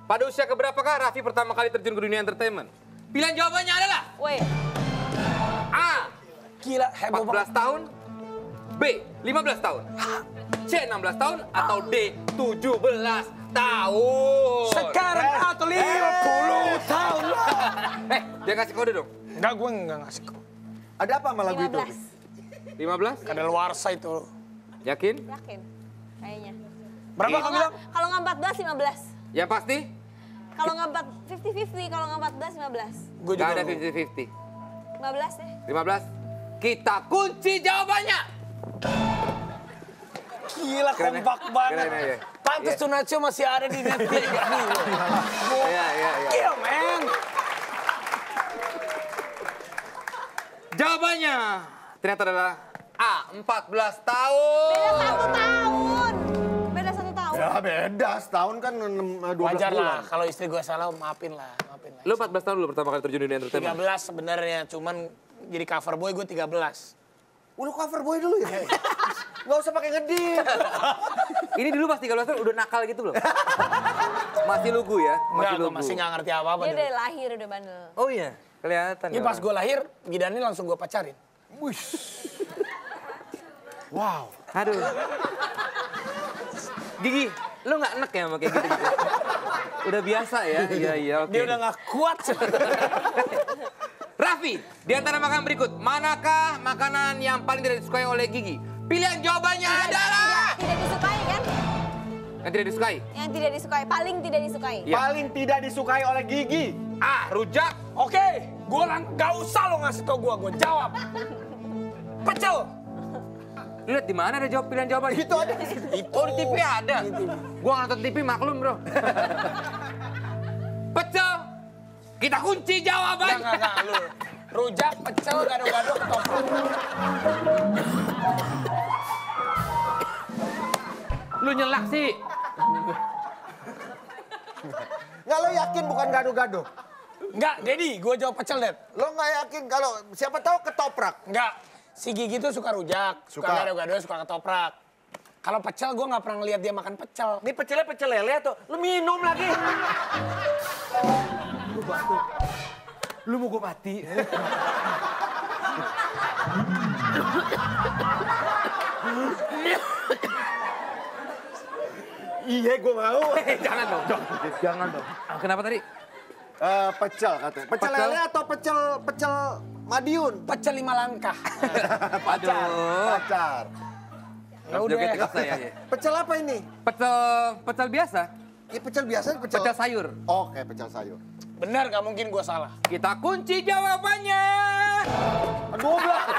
Pada usia keberapakah Raffi pertama kali terjun ke dunia entertainment? Pilihan jawabannya adalah Woi. A. Gila, heboh 14 tahun, B. 15 tahun, C. 16 tahun, atau D. 17 tahun. Sekarang atau 50 tahun lah. Dia kasih kode dong. Enggak, gue enggak ngasih kok. Ada apa sama lagu itu? 15? Kadaluarsa itu. Yakin? Yakin. Kayaknya. Berapa kamu bilang? Kalau nggak 14, 15. Ya pasti? Kalau nggak 50-50, kalau nggak 14, 15. Gue juga Gak ada lupa. 50-50. 15 deh. 15? Kita kunci jawabannya. Gila, Keren ya? kompak banget. Keren ya? Pantes Iya. tuh Nacho masih ada di Netflix. Iya. Iya, men. Jawabannya ternyata adalah A. 14 tahun. Beda 1 tahun. Beda 1 tahun. Ya beda, setahun kan 12 Wajar bulan. lah, kalau istri gue salah maafin lah. Lu 14 tahun lu pertama kali terjun di dunia entertainment? 13 sebenarnya, cuman jadi cover boy gue 13. Lu cover boy dulu ya? Nggak usah pakai ngedit. Ini dulu pas 13 tahun udah nakal gitu loh. Masih lugu ya? Enggak, gue lugu. masih nggak ngerti apa-apa. Dia dulu. udah lahir, udah bandel. Oh iya, kelihatan. Ini ya. pas gue lahir, Gidani langsung gue pacarin. Wow. Aduh. Gigi, lu nggak enek ya sama kayak gitu? Udah biasa ya? Iya, oke. Dia udah nggak kuat. Raffi, di antara makanan berikut, manakah makanan yang paling tidak disukai oleh Gigi? Pilihan jawabannya adalah... Tidak disukai kan? Yang tidak disukai? Yang tidak disukai, paling tidak disukai. Iya. Paling tidak disukai oleh Gigi. A. Rujak. Oke, gue nggak usah lo ngasih tau gue jawab. Pecel. Lu lihat di mana ada jawab pilihan jawaban? Itu ada. Oh, di TV ada. Gua nonton TV maklum, bro. Pecel. Kita kunci jawabannya. Enggak, lu. Rujak, pecel, gado-gado, ketoprak. Lu nyelak sih. Nggak, lo yakin bukan gado-gado? Enggak, Dedi, gue jawab pecel, Ded. Lo nggak yakin kalau siapa tahu ketoprak? Enggak, si Gigi tuh suka rujak, suka Suka. gado-gado, suka ketoprak. Kalau pecel, gue nggak pernah ngeliat dia makan pecel. Ini pecelnya pecel lele atau lo minum lagi? Lu batuk. Lu mau gue mati. Iya, gue mau. Jangan dong. Jangan dong. Kenapa tadi? Pecel katanya. Pecel Pecel? lele atau pecel Madiun? Pecel 5 langkah. Pacar. Pacar. Ya udah. Joget saya. Ya. Pecel apa ini? Pecel biasa. Ini pecel biasa, pecel... Pecel sayur. Oke, pecel sayur. Bener, gak mungkin gue salah. Kita kunci jawabannya. Aduh,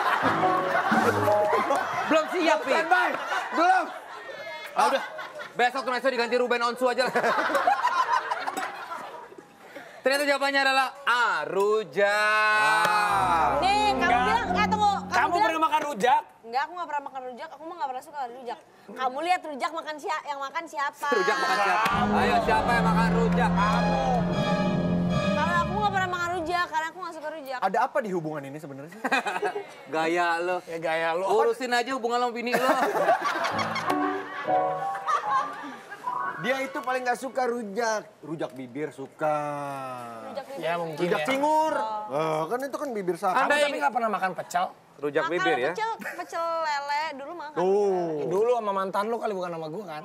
Belum siap, Pi. standby. Belum. Udah. Besok tuh diganti Ruben Onsu aja lah. Ternyata jawabannya adalah A. Rujak. Nih, kamu Enggak. bilang, tunggu. Kamu bilang, pernah makan rujak? Enggak, aku nggak pernah makan rujak. Aku mah nggak pernah suka rujak. Kamu lihat rujak makan yang makan siapa? Rujak makan siapa? Ayo, siapa yang makan rujak? Kalau aku nggak pernah makan rujak, karena aku nggak suka rujak. Ada apa di hubungan ini sebenarnya sih? Gaya lo. Ya gaya lu. Urusin aja hubungan lo sama bini lo. Dia itu paling nggak suka rujak. Rujak bibir suka. Rujak bibir. Ya mungkin Rujak ya. cingur. Kan itu kan bibir sapi. Kamu tapi gak pernah makan pecel? Rujak Nah, bibir ya. kalau pecel lele dulu makan. Tuh. Ya, dulu sama mantan lu kali bukan sama gue kan?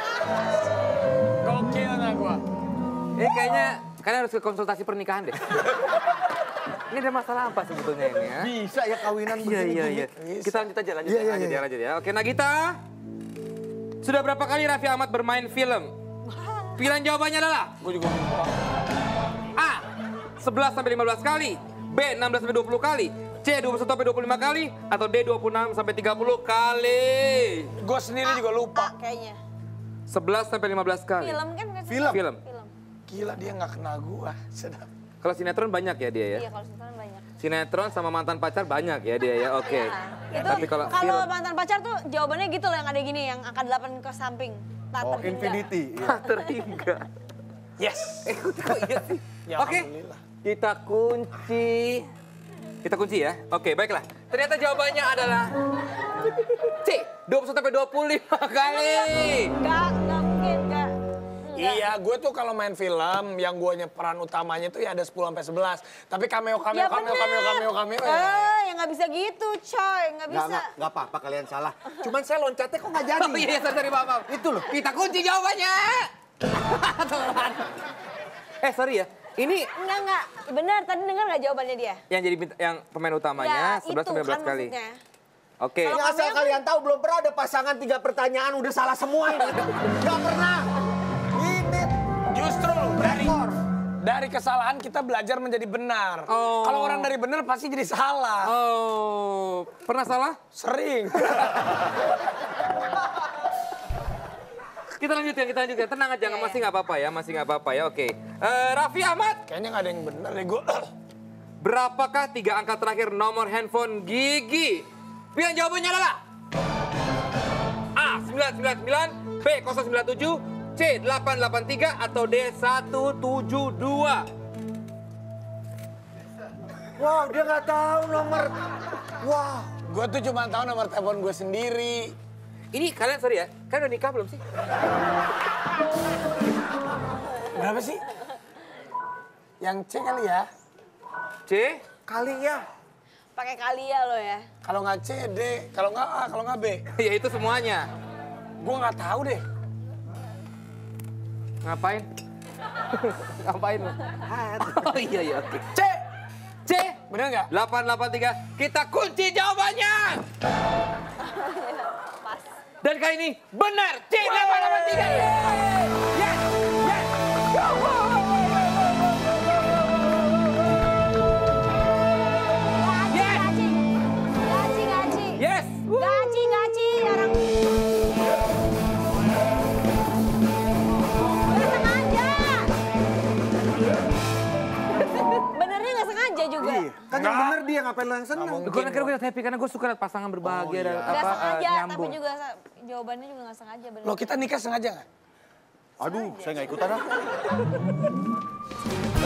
Gokil gak gue? Kayaknya kalian harus ke konsultasi pernikahan deh. Ini ada masalah apa sebetulnya ini ya? Bisa ya kawinan begini. Iya. Kita lanjut aja, lanjut ya. Oke, Nagita. Sudah berapa kali Raffi Ahmad bermain film? Pilihan jawabannya adalah Gue juga lupa. A. 11 sampai 15 kali, B. 16 sampai 20 kali, C. 21 sampai 25 kali, atau D. 26 sampai 30 kali. Gue sendiri juga lupa. Kayaknya. 11 sampai 15 kali. Film kan? Film. Film. Gila dia gak kenal gue. Sedap. Kalau sinetron banyak ya dia ya? Iya, kalau sinetron banyak. Sinetron sama mantan pacar banyak ya dia ya, oke. Itu Tapi kalau kalau film, mantan pacar tuh jawabannya gitu loh yang ada gini, yang angka 8 ke samping. Tak Oh, terhingga. infinity. Iya. terhingga. Yes. Kok iya sih? Ya, Oke, alhamdulillah. kita kunci. Kita kunci ya. Oke, baiklah. Ternyata jawabannya adalah C. 21 sampai 25 kali. Enggak mungkin, enggak. enggak. Iya, gue tuh kalau main film yang guanya peran utamanya tuh ya ada 10 sampai 11. Tapi cameo Ya ya. ya nggak bisa gitu, coy. Nggak bisa. Nggak apa-apa kalian salah. Cuman saya loncatnya kok nggak jadi. Oh iya, sorry, maaf. Itu loh. Kita kunci jawabannya. Sorry ya. Ini Enggak. Benar, tadi dengar nggak jawabannya dia? yang jadi yang pemain utamanya 11 sampai 12 kali. Maksudnya. Oke. Kalau Ya, asal cameo kalian tahu belum pernah ada pasangan 3 pertanyaan udah salah semua ini. Nggak pernah. Ini Justru rekor. dari kesalahan kita belajar menjadi benar. Oh. Kalau orang dari benar pasti jadi salah. Oh, pernah salah? Sering. Kita lanjutkan. Tenang aja, Iya, masih nggak apa-apa ya, Oke. Raffi Ahmad, Kayaknya nggak ada yang benar deh gue. berapakah 3 angka terakhir nomor handphone Gigi? Pilihan jawabannya adalah A 999, B 097, C 883 atau D 172. Wow, dia nggak tahu nomor. Wah. Gue tuh cuma tahu nomor telepon gue sendiri. Ini kalian sorry ya, kalian udah nikah belum sih? Berapa sih? Yang C kali ya? C? Kali ya. Pakai kali ya lo ya. Kalau nggak C, D. Kalau nggak A, kalau nggak B. Ya itu semuanya. Gue nggak tahu deh. Ngapain? Ngapain lu? Oh iya, oke. C! C? Bener nggak? 883, kita kunci jawabannya! Pas. Dan kali ini benar, C 883. Yes! Gaci. Yes! Gaci, orang. Nggak sengaja. Benernya nggak sengaja juga. Iya. Kan yang bener dia ngapain lo yang seneng? Gue kira gue happy karena gue suka liat pasangan berbahagia dan Nggak sengaja, tapi nyambung. juga jawabannya juga nggak sengaja. Bener. Lo kita nikah sengaja nggak? Aduh, saya nggak ikutan ah.